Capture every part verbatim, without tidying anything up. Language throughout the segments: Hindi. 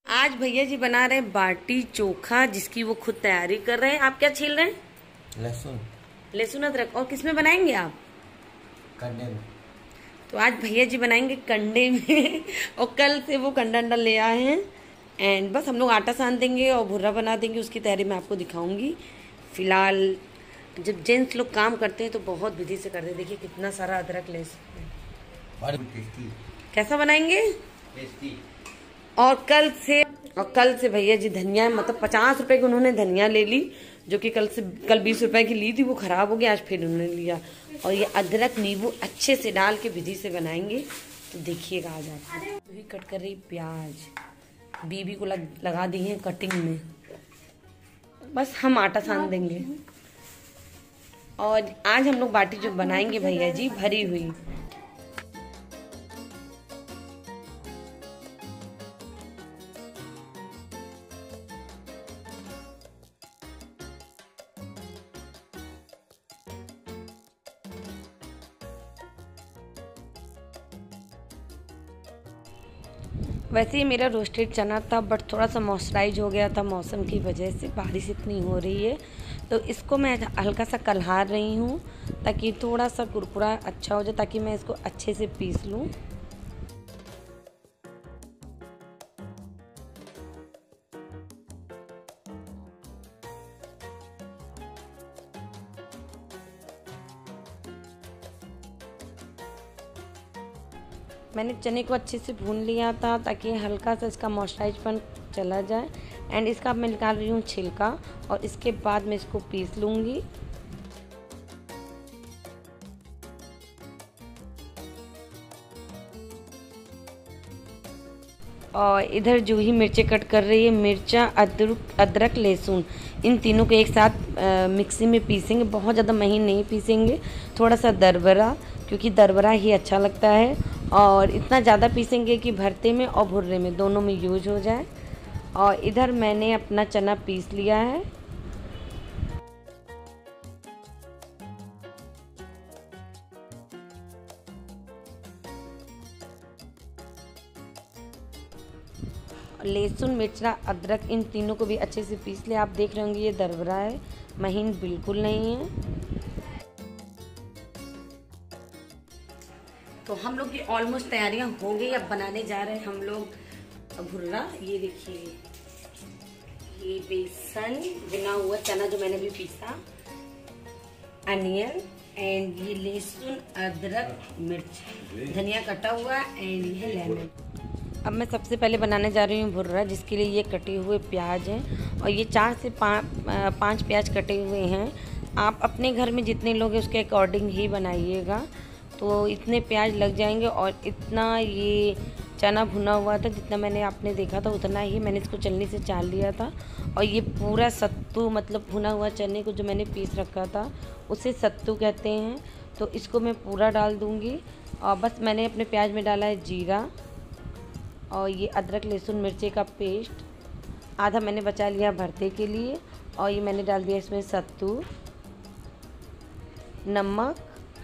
आज भैया जी बना रहे हैं बाटी चोखा, जिसकी वो खुद तैयारी कर रहे हैं। आप क्या छील रहे हैं? लहसुन। लहसुन अदरक। और किस में बनाएंगे आप? कंडे में। तो आज भैया जी बनाएंगे कंडे में और कल से वो कंडा अंडा ले आए हैं। एंड बस हम लोग आटा सान देंगे और भुर्रा बना देंगे। उसकी तैयारी मैं आपको दिखाऊंगी। फिलहाल जब जेंट्स लोग काम करते हैं तो बहुत विधि से करते हैं। देखिए कितना सारा अदरक लहसुन। कैसा बनाएंगे? टेस्टी। और कल से और कल से भैया जी धनिया, मतलब पचास रुपए की उन्होंने धनिया ले ली, जो कि कल से कल बीस रुपए की ली थी, वो खराब हो गया। आज फिर उन्होंने लिया। और ये अदरक नींबू अच्छे से डाल के विधि से बनाएंगे, तो देखिएगा आज आप। तो ही कट कर रही प्याज, बीबी को लग, लगा दी है कटिंग में। बस हम आटा सान देंगे। और आज हम लोग बाटी जो बनाएंगे भैया जी, भरी हुई। वैसे ही मेरा रोस्टेड चना था, बट थोड़ा सा मॉइस्चराइज हो गया था मौसम की वजह से। बारिश इतनी हो रही है तो इसको मैं हल्का सा कलहार रही हूँ, ताकि थोड़ा सा कुरकुरा अच्छा हो जाए, ताकि मैं इसको अच्छे से पीस लूँ। मैंने चने को अच्छे से भून लिया था, ताकि हल्का सा इसका मॉइस्चराइजपन चला जाए। एंड इसका मैं निकाल रही हूँ छिलका, और इसके बाद मैं इसको पीस लूँगी। और इधर जूही मिर्चे कट कर रही है। मिर्चा, अदरक अदरक लहसुन, इन तीनों को एक साथ आ, मिक्सी में पीसेंगे। बहुत ज़्यादा महीन नहीं पीसेंगे, थोड़ा सा दरबरा, क्योंकि दरबरा ही अच्छा लगता है। और इतना ज़्यादा पीसेंगे कि भरते में और भुर्रे में दोनों में यूज हो जाए। और इधर मैंने अपना चना पीस लिया है। लहसुन, मिर्चा, अदरक, इन तीनों को भी अच्छे से पीस लिया। आप देख रहे होंगे ये दरबरा है, महीन बिल्कुल नहीं है। तो हम लोग की ऑलमोस्ट तैयारियां हो गई। अब बनाने जा रहे हैं हम लोग भुर्रा। ये देखिए, ये बेसन बिना हुआ चना जो मैंने भी पीसा, अनियन, एंड ये लहसुन, अदरक, मिर्च, धनिया कटा हुआ, एंड ये लेमन। अब मैं सबसे पहले बनाने जा रही हूँ भुर्रा, जिसके लिए ये कटे हुए प्याज हैं। और ये चार से पाँच पाँच प्याज कटे हुए हैं। आप अपने घर में जितने लोग हैं उसके अकॉर्डिंग ही बनाइएगा। तो इतने प्याज लग जाएंगे। और इतना ये चना भुना हुआ था, जितना मैंने आपने देखा था उतना ही मैंने इसको चलनी से चाल लिया था। और ये पूरा सत्तू, मतलब भुना हुआ चने को जो मैंने पीस रखा था, उसे सत्तू कहते हैं। तो इसको मैं पूरा डाल दूँगी। और बस मैंने अपने प्याज में डाला है जीरा, और ये अदरक लहसुन मिर्ची का पेस्ट आधा मैंने बचा लिया भरते के लिए। और ये मैंने डाल दिया इसमें सत्तू, नमक,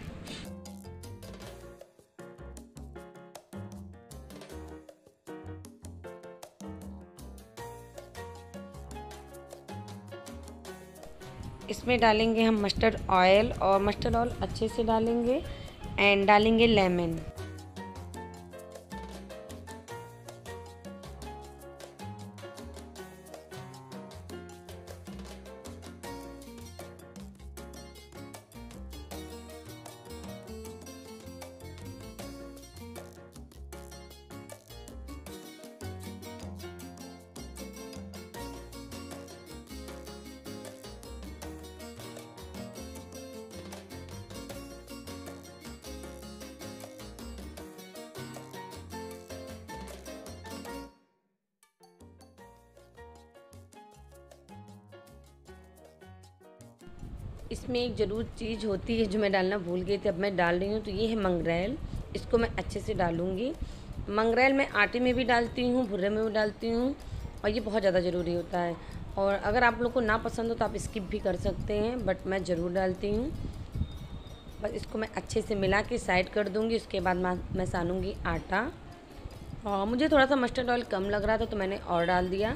इसमें डालेंगे हम मस्टर्ड ऑयल, और मस्टर्ड ऑयल अच्छे से डालेंगे। एंड डालेंगे लेमन। इसमें एक ज़रूर चीज़ होती है जो मैं डालना भूल गई थी, अब मैं डाल रही हूँ। तो ये है मंगरेल। इसको मैं अच्छे से डालूँगी। मंगरेल मैं आटे में भी डालती हूँ, भुर्रे में भी डालती हूँ, और ये बहुत ज़्यादा ज़रूरी होता है। और अगर आप लोग को ना पसंद हो तो आप स्किप भी कर सकते हैं, बट मैं ज़रूर डालती हूँ। बस इसको मैं अच्छे से मिला के साइड कर दूँगी। उसके बाद मैं मैं सानूँगी आटा। हाँ, मुझे थोड़ा सा मस्टर्ड ऑयल कम लग रहा था तो मैंने और डाल दिया।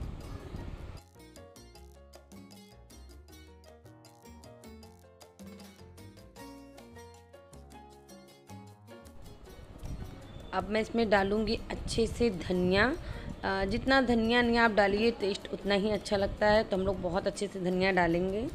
अब मैं इसमें डालूँगी अच्छे से धनिया। जितना धनिया नहीं आप डालिए टेस्ट उतना ही अच्छा लगता है, तो हम लोग बहुत अच्छे से धनिया डालेंगे।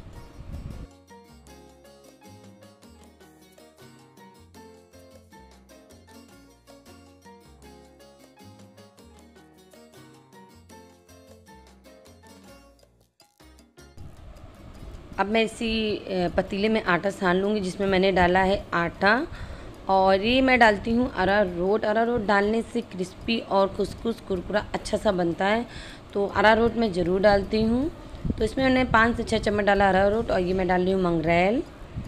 अब मैं इसी पतीले में आटा सान लूँगी जिसमें मैंने डाला है आटा, और ये मैं डालती हूँ अरारोट। अरारोट डालने से क्रिस्पी और खुसखुस कुरकुरा अच्छा सा बनता है, तो अरारोट मैं ज़रूर डालती हूँ। तो इसमें मैंने पाँच से छः चम्मच डाला अरारोट, और ये मैं डाल रही हूँ मंगरेल,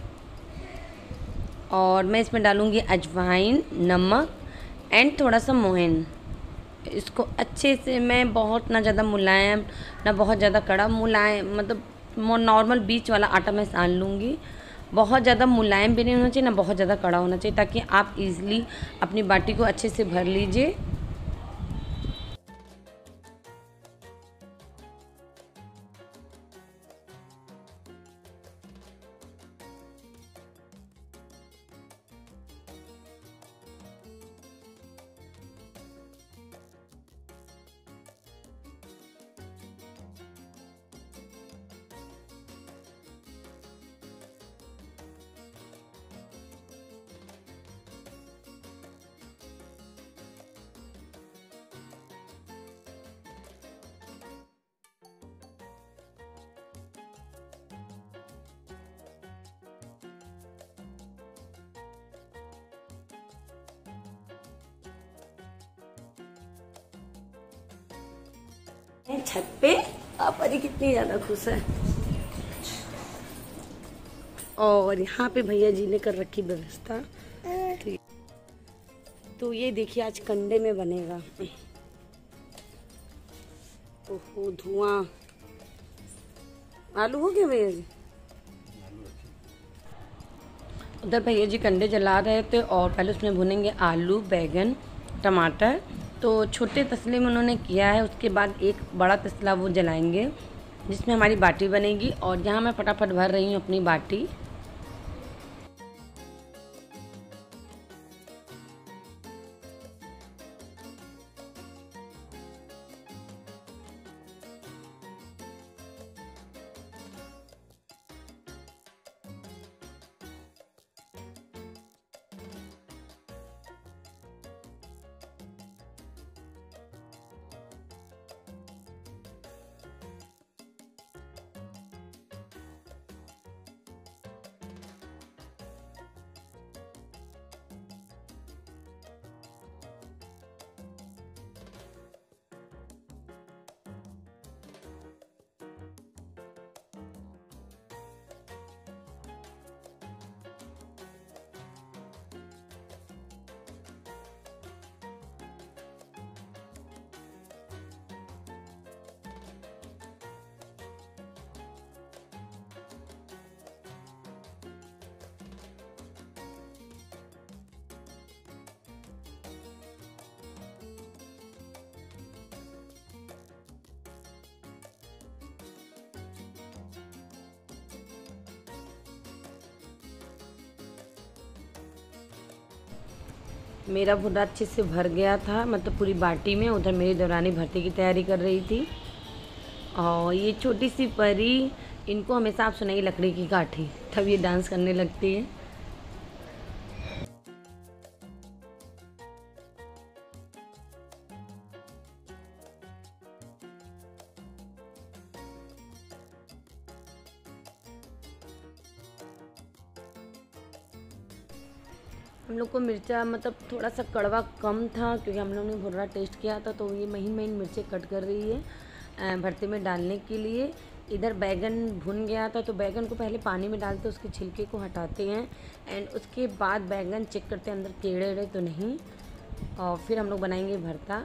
और मैं इसमें डालूँगी अजवाइन, नमक एंड थोड़ा सा मोहन। इसको अच्छे से मैं बहुत ना ज़्यादा मुलायम ना बहुत ज़्यादा कड़ा, मुलायम मतलब नॉर्मल बीच वाला आटा मैं सान लूँगी। बहुत ज़्यादा मुलायम भी नहीं होना चाहिए ना बहुत ज़्यादा कड़ा होना चाहिए, ताकि आप इजीली अपनी बाटी को अच्छे से भर लीजिए। छत पे आप अरे कितनी ज्यादा खुश है। और यहाँ पे भैया जी ने कर रखी व्यवस्था। तो ये देखिए आज कंडे में बनेगा। ओहो धुआं। आलू हो गए भैया जी? उधर भैया जी कंडे जला रहे थे, और पहले उसमें भुनेंगे आलू, बैगन, टमाटर। तो छोटे तसले में उन्होंने किया है, उसके बाद एक बड़ा तसला वो जलाएंगे जिसमें हमारी बाटी बनेगी। और यहाँ मैं फटाफट भर रही हूँ अपनी बाटी। मेरा भुना अच्छे से भर गया था, मतलब पूरी बाटी में। उधर मेरी देवरानी भरते की तैयारी कर रही थी। और ये छोटी सी परी, इनको हमेशा आप सुनाइए लकड़ी की काठी, तब ये डांस करने लगती है। हम लोग को मिर्चा मतलब थोड़ा सा कड़वा कम था, क्योंकि हम लोग ने भुर्रा टेस्ट किया था। तो ये महीन महीन मिर्चें कट कर रही है भरते में डालने के लिए। इधर बैगन भुन गया था, तो बैगन को पहले पानी में डालते उसके छिलके को हटाते हैं, एंड उसके बाद बैगन चेक करते हैं अंदर कीड़े वीड़े तो नहीं, और फिर हम लोग बनाएंगे भरता।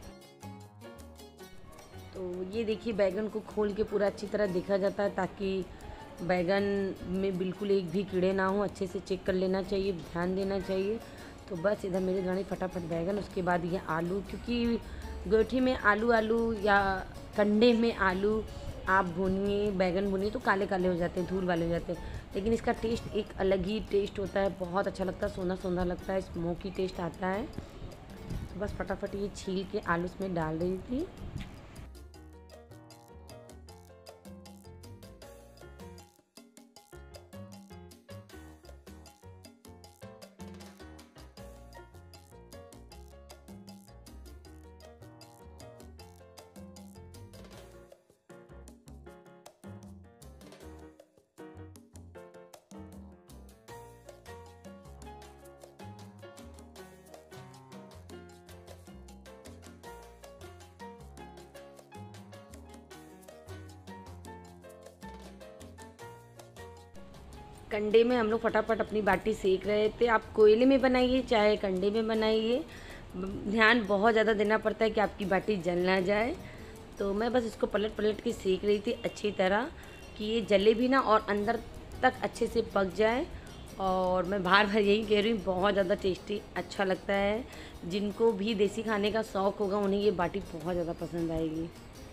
तो ये देखिए बैगन को खोल के पूरा अच्छी तरह देखा जाता है, ताकि बैगन में बिल्कुल एक भी कीड़े ना हो। अच्छे से चेक कर लेना चाहिए, ध्यान देना चाहिए। तो बस इधर मेरी दरानी फटाफट बैगन, उसके बाद ये आलू, क्योंकि गोइठी में आलू आलू या कंडे में आलू आप भूनिए, बैगन भूनिए तो काले काले हो जाते हैं, धूल वाले हो जाते हैं। लेकिन इसका टेस्ट एक अलग ही टेस्ट होता है, बहुत अच्छा लगता है, सोना सोना लगता है, स्मोकी टेस्ट आता है। तो बस फटाफट ये छील के आलू इसमें डाल रही थी। कंडे में हम लोग फटाफट अपनी बाटी सेक रहे थे। आप कोयले में बनाइए चाहे कंडे में बनाइए, ध्यान बहुत ज़्यादा देना पड़ता है कि आपकी बाटी जल ना जाए। तो मैं बस इसको पलट पलट के सेक रही थी अच्छी तरह कि ये जले भी ना और अंदर तक अच्छे से पक जाए। और मैं बार बार यही कह रही हूँ, बहुत ज़्यादा टेस्टी अच्छा लगता है। जिनको भी देसी खाने का शौक़ होगा उन्हें ये बाटी बहुत ज़्यादा पसंद आएगी।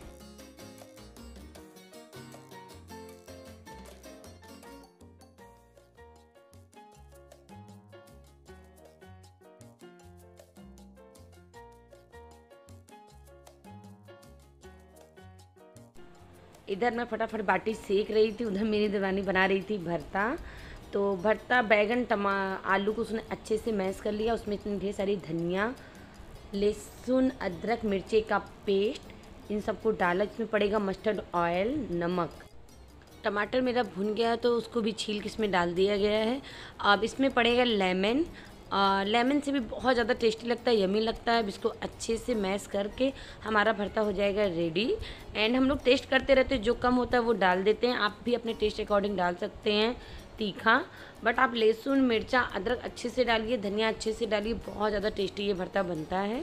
इधर मैं फटाफट बाटी सेक रही थी, उधर मेरी दरानी बना रही थी भरता। तो भरता बैगन टमा आलू को उसने अच्छे से मैश कर लिया, उसमें इतनी ढेर सारी धनिया, लहसुन, अदरक, मिर्ची का पेस्ट, इन सबको डाला। इसमें पड़ेगा मस्टर्ड ऑयल, नमक। टमाटर मेरा भुन गया है तो उसको भी छील के इसमें डाल दिया गया है। अब इसमें पड़ेगा लेमन। लेमन से भी बहुत ज़्यादा टेस्टी लगता है, यमी लगता है। अब इसको अच्छे से मैश करके हमारा भरता हो जाएगा रेडी। एंड हम लोग टेस्ट करते रहते हैं, जो कम होता है वो डाल देते हैं। आप भी अपने टेस्ट अकॉर्डिंग डाल सकते हैं तीखा, बट आप लहसुन, मिर्चा, अदरक अच्छे से डालिए, धनिया अच्छे से डालिए, बहुत ज़्यादा टेस्टी ये भरता बनता है।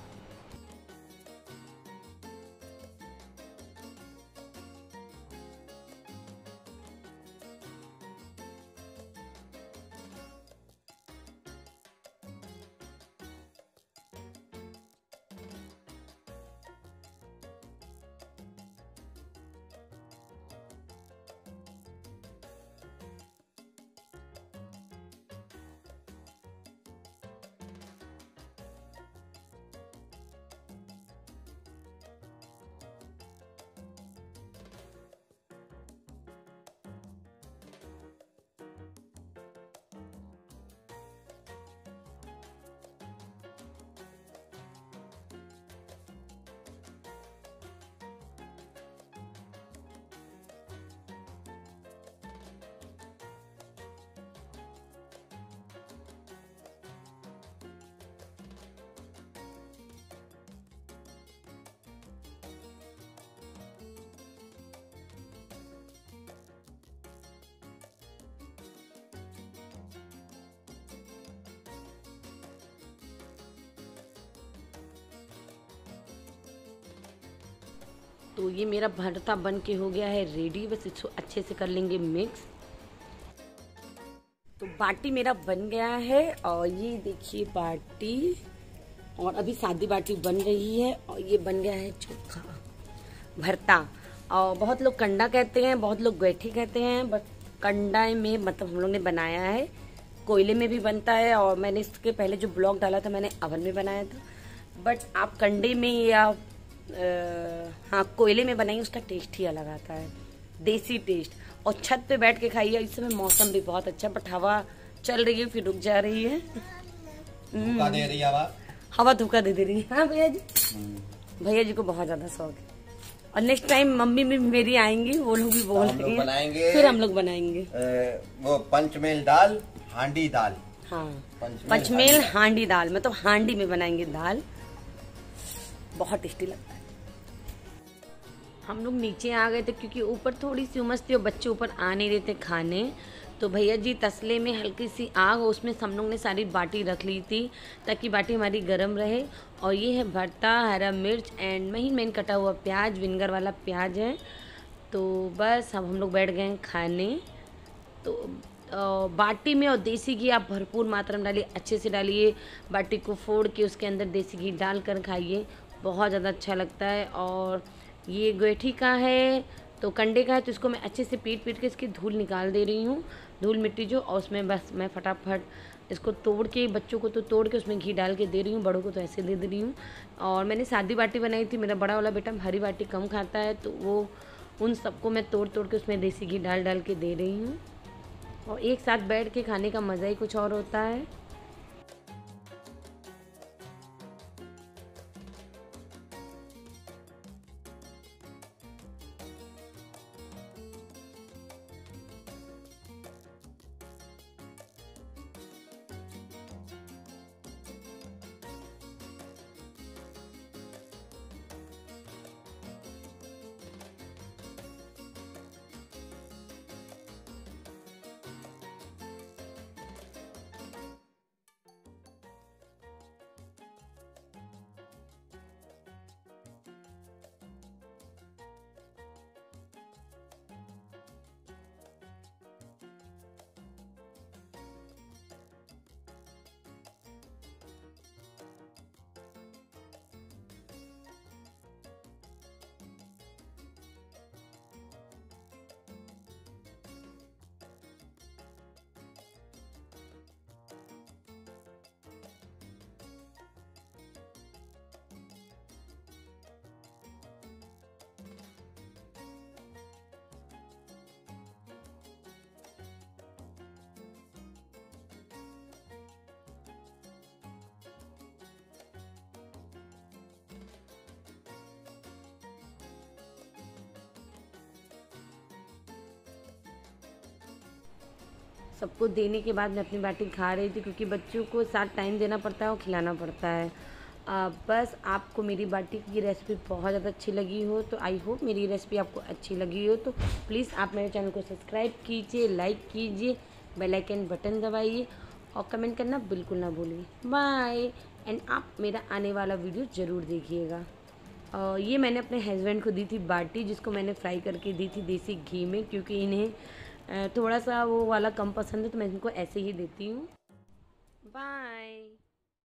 तो ये मेरा भरता बन के हो गया है रेडी। बस इसको अच्छे से कर लेंगे मिक्स। तो बाटी मेरा बन गया है और ये देखिए बाटी, और अभी सादी बाटी बन रही है। और ये बन गया है चोखा भरता। और बहुत लोग कंडा कहते हैं, बहुत लोग गोइठी कहते हैं, बट कंडा में मतलब हम लोग ने बनाया है। कोयले में भी बनता है और मैंने इसके पहले जो ब्लॉग डाला था मैंने अवन में बनाया था। बट आप कंडे में या आ, हाँ कोयले में बनाइए, उसका टेस्ट ही अलग आता है, देसी टेस्ट। और छत पे बैठ के खाइए। इस समय मौसम भी बहुत अच्छा, बट हवा चल रही है फिर रुक जा रही है। धोखा दे रही है हवा, हवा धोखा दे दे रही है। हाँ भैया जी, भैया जी को बहुत ज्यादा शौक है। और नेक्स्ट टाइम मम्मी भी मेरी आएंगी, वो लोग भी बोल रही हैं, बनाएंगे फिर हम लोग बनाएंगे ए, वो पंचमेल दाल, हांडी दाल। हाँ पंचमेल पंचमेल हांडी दाल, मतलब हांडी में बनाएंगे दाल, बहुत टेस्टी लगता है। हम लोग नीचे आ गए थे क्योंकि ऊपर थोड़ी सी उमस थी और बच्चे ऊपर आ नहीं रहे थे खाने। तो भैया जी तसले में हल्की सी आग, उसमें हम लोग ने सारी बाटी रख ली थी ताकि बाटी हमारी गर्म रहे। और ये है भरता, हरा मिर्च एंड महीन महीन कटा हुआ प्याज, विनेगर वाला प्याज है। तो बस अब हम लोग बैठ गए हैं खाने। तो बाटी में और देसी घी आप भरपूर मात्रा में डालिए, अच्छे से डालिए। बाटी को फोड़ के उसके अंदर देसी घी डालकर खाइए, बहुत ज़्यादा अच्छा लगता है। और ये गोईठी का है तो कंडे का है, तो इसको मैं अच्छे से पीट पीट के इसकी धूल निकाल दे रही हूँ, धूल मिट्टी जो। और उसमें बस मैं फटाफट इसको तोड़ के, बच्चों को तो तोड़ के उसमें घी डाल के दे रही हूँ, बड़ों को तो ऐसे दे दे रही हूँ। और मैंने सादी बाटी बनाई थी, मेरा बड़ा वाला बेटा हरी बाटी कम खाता है, तो वो उन सबको मैं तोड़ तोड़ के उसमें देसी घी डाल डाल के दे रही हूँ। और एक साथ बैठ के खाने का मज़ा ही कुछ और होता है। सबको देने के बाद मैं अपनी बाटी खा रही थी, क्योंकि बच्चों को साथ टाइम देना पड़ता है और खिलाना पड़ता है। आ, बस आपको मेरी बाटी की रेसिपी बहुत ज़्यादा अच्छी लगी हो तो आई होप मेरी रेसिपी आपको अच्छी लगी हो तो प्लीज़ आप मेरे चैनल को सब्सक्राइब कीजिए, लाइक कीजिए, बेल आइकन बटन दबाइए और कमेंट करना बिल्कुल ना भूलिए। बाय। एंड आप मेरा आने वाला वीडियो ज़रूर देखिएगा। और ये मैंने अपने हस्बैंड को दी थी बाटी, जिसको मैंने फ्राई करके दी थी देसी घी में, क्योंकि इन्हें थोड़ा सा वो वाला कम पसंद है, तो मैं इनको ऐसे ही देती हूँ। बाय।